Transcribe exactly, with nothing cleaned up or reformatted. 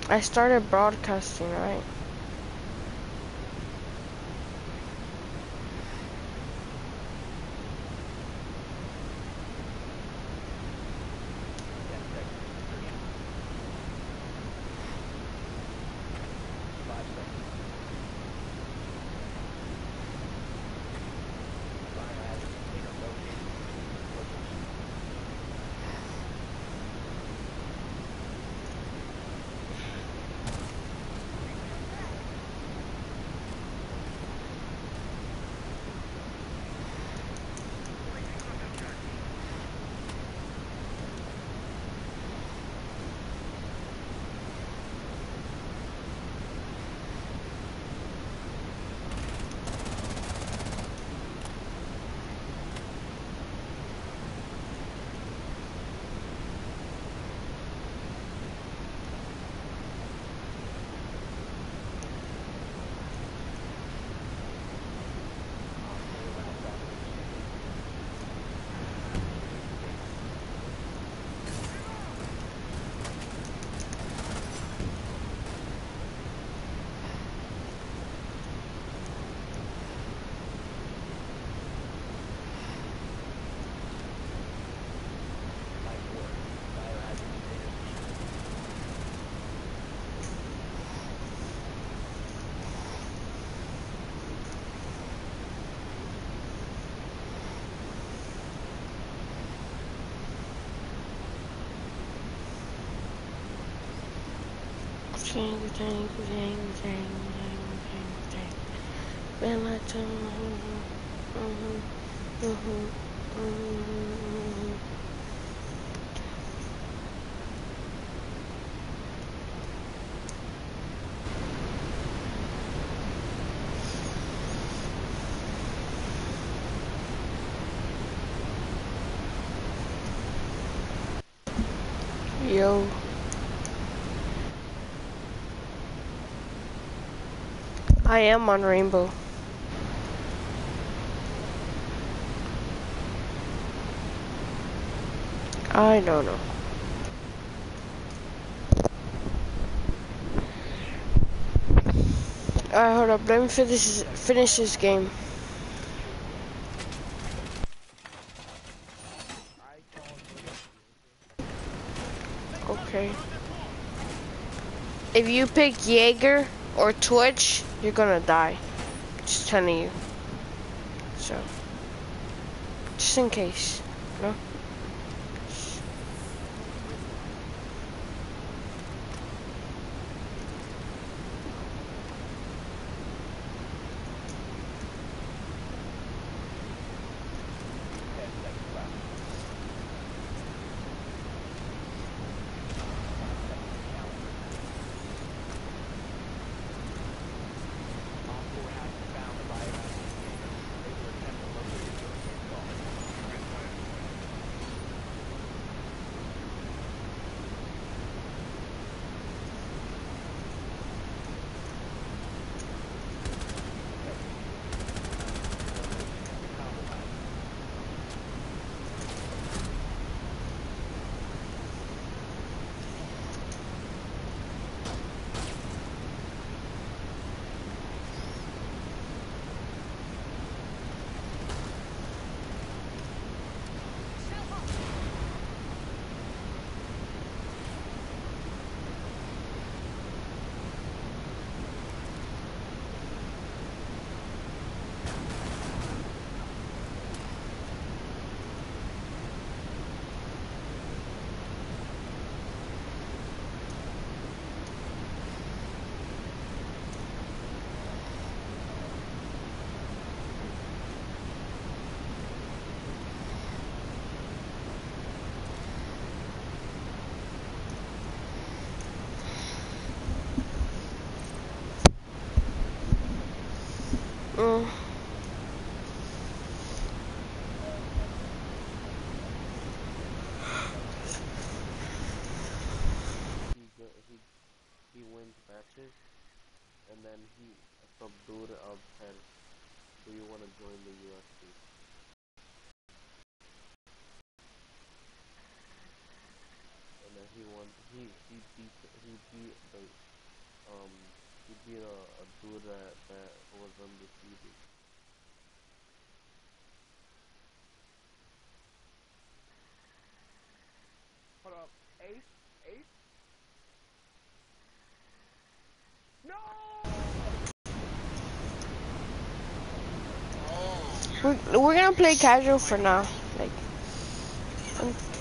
I started broadcasting, right? Dang, dang, dang, dang, dang, dang, dang. Been like to, mm-hmm, mm-hmm, mm-hmm, mm-hmm. Yo, I am on Rainbow. I don't know. Alright, hold up. Let me finish this, finish this game. Okay. If you pick Jaeger or Twitch, you're gonna die. Just telling you. So, just in case. No? Mm. he won. He he beat he beat the um he beat a, a dude that that was undefeated. Hold up, Ace, Ace. No! We're, we're gonna play casual for now. Like,